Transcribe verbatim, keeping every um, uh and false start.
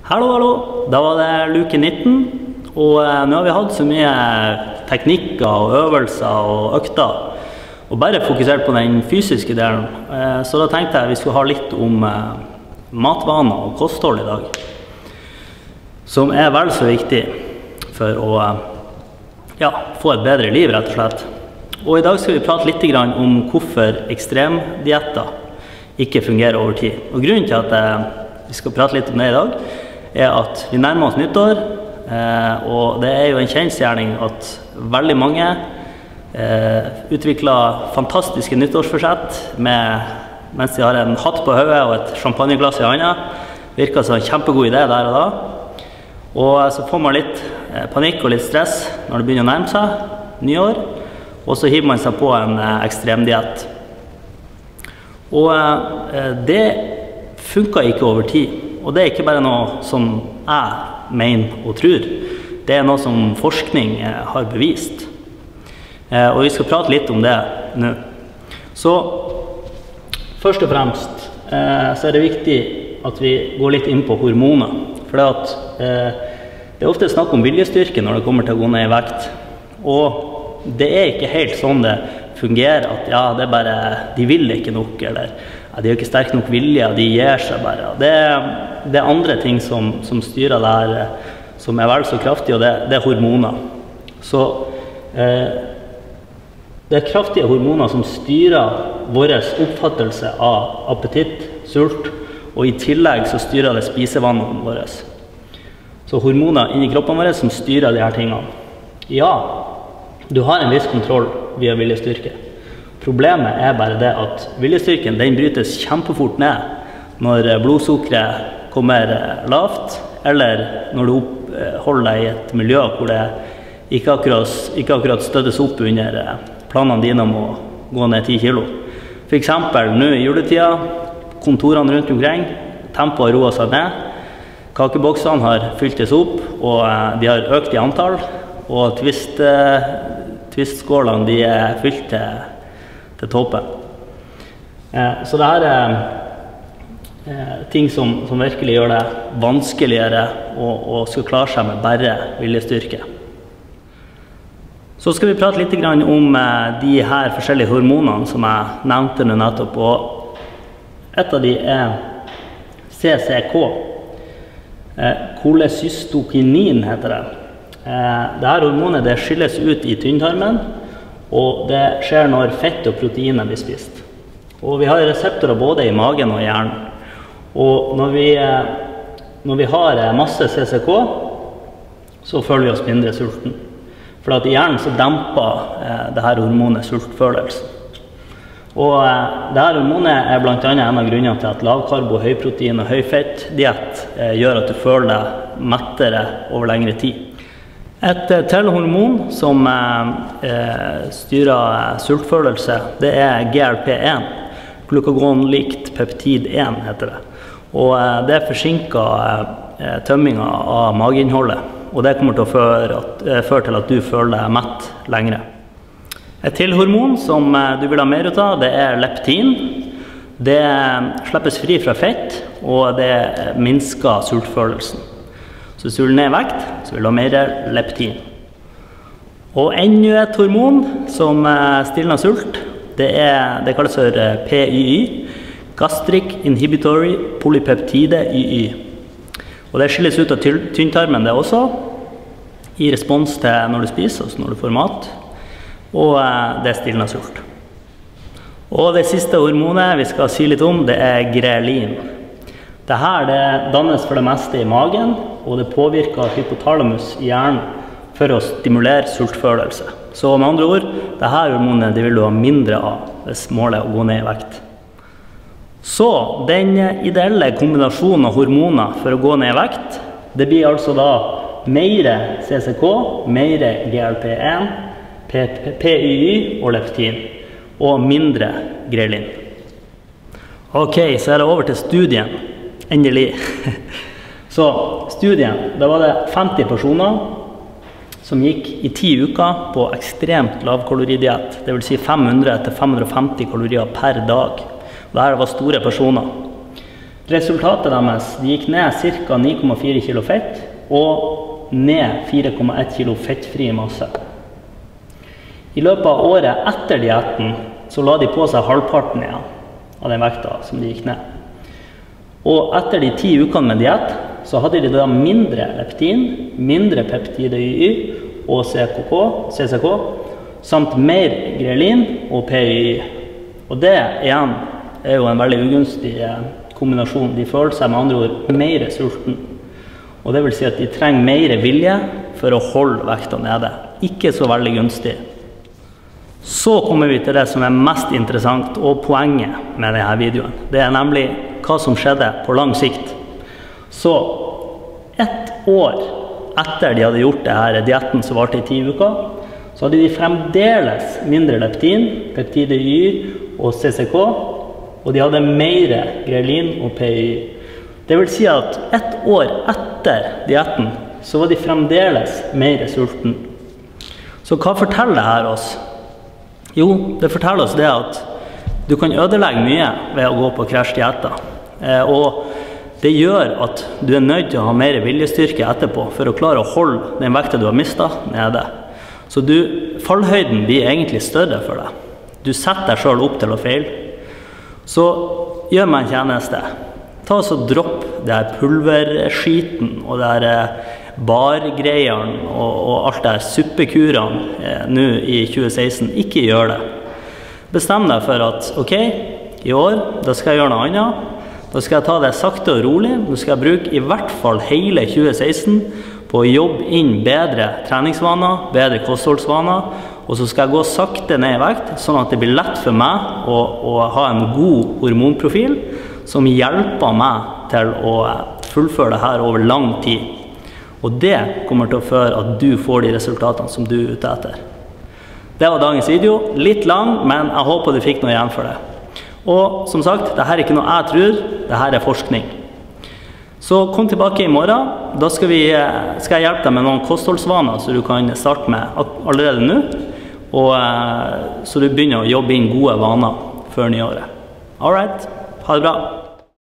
Hallo, hallo! Da var det luke nitten, og nå har vi hatt så mye teknikker og øvelser og økter, og bare fokusert på den fysiske delen. Så da tenkte jeg vi skulle ha litt om matvaner og kosthold i dag, som er vel så viktig for å ja, få et bedre liv, rett og slett. Og i dag skal vi prate litt om hvorfor ekstremdietter ikke fungerer over tid. Og grunnen til at vi skal prate litt om det i dag, er at vi nærmer oss nyttår, og det er jo en kjensgjerning at veldig mange utvikler fantastiske nyttårsforsett med, mens de har en hatt på hodet og et champagneglass i hånda. Virker som en kjempegod idé der og da. Og så får man litt panikk og litt stress når det begynner å nærme seg nyår, og så hiver man seg på en ekstremdiett. Og det funker ikke over tid. Og det er ikke bare noe som jeg mener og tror. Det er noe som forskning har bevist. Og vi skal prate litt om det nå. Så først og fremst så er det viktig at vi går litt inn på hormoner. For det, at, det er ofte snakk om viljestyrke når det kommer til å gå ned i vekt. Og det er ikke helt sånn det fungerer, at ja, det er bare, de vil ikke nok, eller ja, de har ikke sterk nok vilje, de gir seg bare. Det, det er andre ting som, som styrer der, som er vel så kraftige, og det, det er hormoner. Så eh, det er kraftige hormoner som styrer vår oppfattelse av appetitt, sult, og i tillegg så styrer det spisevanene våre. Så hormoner inni kroppen våre som styrer de her tingene. Ja, du har en viss kontroll via viljestyrke. Problemet er bare det at viljestyrken den brytes kjempefort ned når blodsukkeret kommer lavt, eller når du holder deg i et miljø hvor det ikke akkurat, ikke akkurat støttes opp under planene dine om å gå ned ti kilo. For eksempel nå i juletida, kontorene rundt omkring, tempoet har roet seg ned, kakeboksene har fyltes opp, og de har økt i antall, og twist, twistskålene de er fylt til til toppen. Eh, så det her er eh, ting som, som virkelig gjør det vanskeligere å, å skal klare seg med bare viljestyrke. Så skal vi prate litt om eh, de her forskjellige hormonene som jeg nevnte nå nettopp, og et av de er C C K. Eh, kolesystokinin heter det. Eh, Dette hormonet det skilles ut i tynntarmen, og det skjer når fett og proteiner blir spist. Og vi har reseptorer både i magen og i hjernen. Og når vi, når vi har masse C C K, så føler vi oss mindre sulten. For at i hjernen så demper dette hormonet sultfølelsen. Og dette hormonet er blant annet en av grunnene til at lavkarbo, høyprotein og høyfettdiett gjør at du føler deg mettere over lengre tid. Et til hormon som eh, styrer sultfølelse, det er G L P én, glukagonlikt peptid én heter det. Og eh, det forsinker eh, tømmingen av mageinnholdet, og det kommer til å føre, at, eh, føre til at du føler deg mett lengre. Et til hormon som eh, du vil ha mer ut av, det er leptin. Det slippes fri fra fett, og det minsker sultfølelsen. Så hvis du vil ned i vekt, så vil du ha mer leptin. Og enda et hormon som stiller sult, det, er, det kalles for P Y Y, Gastric Inhibitory Polypeptide Y Y. Og det skilles ut av tynntarmen det også, i respons til når du spiser, altså når du får mat, og det stiller sult. Og det siste hormonet vi skal si litt om, det er grelin. Dette det dannes for det meste i magen, og det påvirker hypotalamus i hjernen for å stimulere sultfølelse. Så med andre ord, dette hormonet det vil du ha mindre av hvis målet er å gå ned i vekt. Så den ideelle kombinasjonen av hormoner for å gå ned i vekt, det blir altså da mer C C K, mer G L P én, P Y Y og leptin, og mindre grelin. Ok, så er det over til studien. Endelig. Så studien, da var det femti personer som gikk i ti uker på ekstremt lavkaloridiett, det vil si fem hundre til fem hundre og femti kalorier per dag. Og dette var store personer. Resultatet deres, de gikk ned ca. ni komma fire kilo fett, og ned fire komma ett kilo fettfri masse. I løpet av året etter dietten, så la de på seg halvparten igjen av den vekta som de gikk ned. Og etter de ti ukene med diett, så hadde de da mindre leptin, mindre peptide Y og C C K, samt mer grelin og P Y Y. Og det igjen er jo en veldig ugunstig kombinasjon. De føler seg med andre ord mer sulten. Og det vil si at de trenger mer vilje for å holde vekta nede. Ikke så veldig gunstig. Så kommer vi til det som er mest interessant og poenget med denne videoen. Det er nemlig hva som skjedde på lang sikt. Så ett år etter de hadde gjort denne dietten som varte i ti uker, så hadde de fremdeles mindre leptin, peptide Y og C C K, og de hadde mer grelin og P Y Y. Det vil si at ett år etter dietten, så var de fremdeles mer sulten. Så hva forteller dette oss? Jo, det forteller oss det at du kan ødelegge mye ved å gå på krasjdietter. Eh, og det gjør at du er nødt til å ha mer viljestyrke etterpå for å klare å holde den vekta du har mistet nede. Så du, fallhøyden blir egentlig større for deg. Du setter deg selv opp til å feile. Så gjør meg en tjeneste. Ta oss og dropp det her pulverskiten og det her bargreiene og, og alt det her suppekurene eh, nå i tjue seksten. Ikke gjør det. Bestem deg for at, ok, i år, da skal jeg gjøre noe annet. Da skal jeg ta det sakte og rolig. Nå skal jeg bruke i hvert fall hele tjue seksten på å jobbe inn bedre treningsvaner, bedre kostholdsvaner, og så skal jeg gå sakte ned i vekt, sånn at det blir lett for meg å, å ha en god hormonprofil som hjelper meg til å fullføre det her over lang tid. Og det kommer til å føre at du får de resultatene som du er ute etter. Det var dagens video. Litt lang, men jeg håper du fikk noe igjen for det. Og som sagt, dette er ikke noe jeg tror, dette er forskning. Så kom tilbake i morgen. Da skal, vi, skal jeg hjelpe deg med noen kostholdsvaner så du kan starte med allerede nå. Og så du begynner å jobbe inn gode vaner før nyåret. Alright, ha det bra.